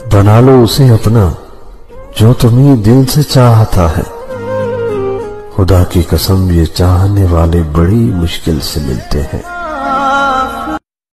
बना लो उसे अपना जो तुम्हें दिल से चाहता है। खुदा की कसम ये चाहने वाले बड़ी मुश्किल से मिलते हैं।